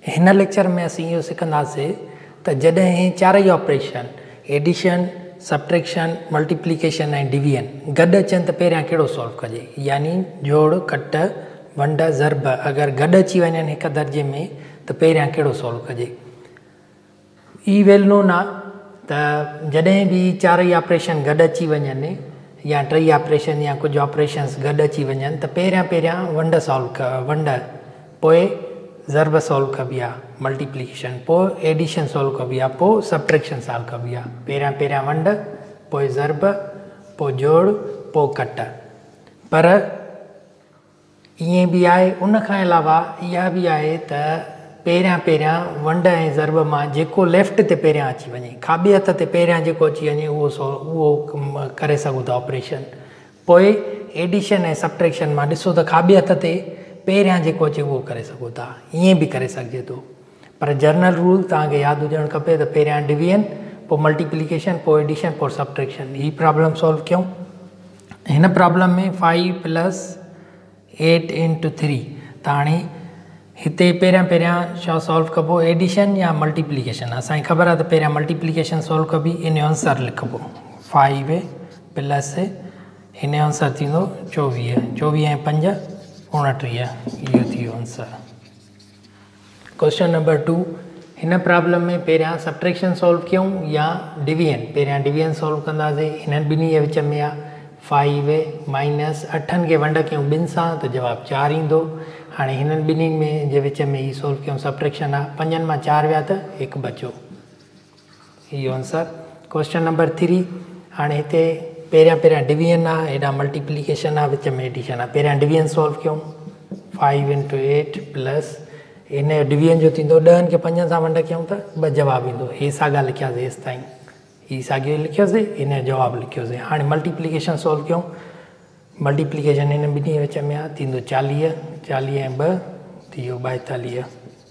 हिन लेक्चर में असीं इहो सिखंदासीं त जॾहिं चारई ऑपरेशन एडिशन, सब्ट्रैक्शन, मल्टीप्लिकेशन ऐं डिवीजन गॾु अचनि त पहिरियां कहिड़ो सॉल्व कजे, यानी जोड़, कट, वंड, ज़रब अगरि गॾु अची वञनि हिक दर्जे में त पहिरियां कहिड़ो सॉल्व कजे। ई वेल नोन आहे त जॾहिं बि चारई ऑपरेशन गॾु अची वञनि या टई ऑपरेशन या कुझु ऑपरेशन्स गॾु अची वञनि त पहिरियां वंड सॉल्व वंड, पोइ ज़रब सॉल्व कबी आहे, मल्टीप्लिकेशन, पोइ एडिशन सॉल्व कबी आहे, पोइ सब्ट्रैक्शन सॉल्व कबी आहे। पहिरियां वंड, पोइ ज़रब, पोइ जोड़, पोइ कट। पर ईअं बि आहे, उन खां अलावा इहा बि आहे त पहिरियां वंड ऐं ज़रब मां जेको लेफ्ट ते पहिरियां अची वञे, खाॿे हथ ते पहिरियां जेको अची वञे उहो करे सघूं था ऑपरेशन। पोइ एडिशन ऐं सब्ट्रैक्शन मां ॾिसो त खाॿे हथ ते पहिरियां जेको अचे उहो करे सघो था, ईअं बि करे सघिजे थो। पर जनरल रूल तव्हांखे यादि हुजणु खपे त पहिरियां डिवीजन, पोइ मल्टीप्लिकेशन, पोइ एडिशन, पोइ सब्ट्रैक्शन। ही प्रॉब्लम सॉल्व कयूं। हिन प्रॉब्लम में 5 + 8 × 3 त हाणे हिते पहिरियां छा सॉल्व कबो, एडिशन या मल्टीप्लिकेशन। असांखे ख़बर आहे त पहिरियां मल्टीप्लिकेशन सॉल्व कबी, इन जो आंसर लिखबो 5 + हिन जो आंसर थींदो 24, 24 ऐं 5 29, इहो थी वियो आंसर। क्वेश्चन नंबर 2, हिन प्रॉब्लम में पहिरियां सब्ट्रैक्शन सॉल्व कयूं या डिवीजन। पहिरियां डिवीजन सॉल्व कंदासीं, हिननि ॿिन्ही जे विच में आहे 5 - 8 खे वंड कयूं ॿिनि सां त जवाबु 4 ईंदो। हाणे हिननि ॿिन्हिनि में जे विच में ही सॉल्व कयूं, सब्ट्रैक्शन आहे, 5 मां 4 विया त 1 बचो, इहो आंसर। क्वेश्चन नंबर 3, हाणे हिते पहिरियां डिवीजन आहे, हेॾां मल्टीप्लिकेशन आहे, विच में एडिशन आहे। पहिरियां डिवीजन सॉल्व कयूं, 5 × 8 प्लस हिन जो डिवीजन जो थींदो 10 खे 5 सां वंड कयूं त 2 जवाबु ईंदो। हे साॻा लिखियासीं हेसि ताईं, ही साॻियो लिखियोसीं, हिन जो जवाबु लिखियोसीं। हाणे मल्टीप्लिकेशन सॉल्व कयूं, मल्टीप्लिकेशन हिन ॿिन्ही जे विच में आहे, थींदो 40, 40 ऐं 2 थी वियो 42।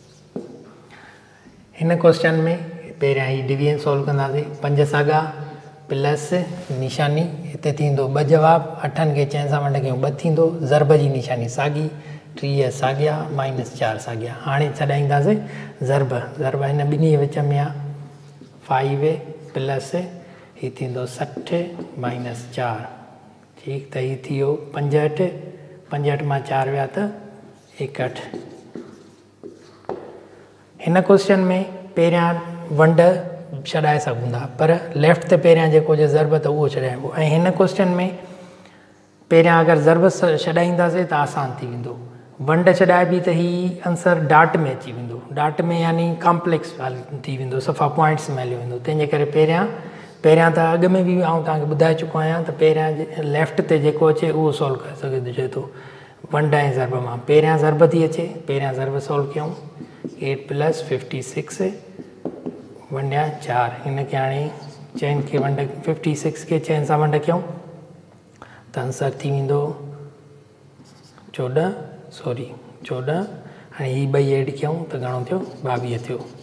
हिन क्वेश्चन में पहिरियां ही डिवीजन सॉल्व कंदासीं, 5 साॻा प्लस निशानी, हिते थींदो 2 जवाबु, 8 खे 4 सां वंड कयूं 2 थींदो, ज़रब जी निशानी साॻी, 30 साॻिया -4 साॻिया। हाणे छॾाईंदासीं ज़रब, ज़रब हिन ॿिन्ही जे विच में आहे, 5 प्लस ही थींदो 60 - 4, ठीकु, त ही थी वियो 65, 65 मां 4 विया त 61। हिन क्वेश्चन में पहिरियां वंड छॾाए सघूं था, पर लेफ्ट ते पहिरियां जेको हुजे ज़रब त उहो छॾाइबो। ऐं हिन क्वेश्चन में पहिरियां अगरि ज़रब छॾाईंदासीं त आसान थी वेंदो, वंड छॾाइबी त ही आंसर डाट में अची वेंदो, डाट में यानी कॉम्प्लेक्स थी वेंदो, सफ़ा पॉइंट्स में हली वेंदो। तंहिंजे करे पहिरियां त अॻु में बि आउं तव्हांखे ॿुधाए चुको आहियां त पहिरियां लेफ्ट ते जेको अचे उहो सॉल्व करे सघिजे थो वंड ऐं ज़रब मां। पहिरियां ज़रब थी अचे, पहिरियां ज़रब सॉल्व कयूं, 8 + 56 वंडिया 4, हिन खे हाणे 4 खे वंड 56 खे 4 सां वंड कयूं त आंसर थी वेंदो 14। हाणे ही ॿई एड कयूं त घणो थियो, 22 थियो।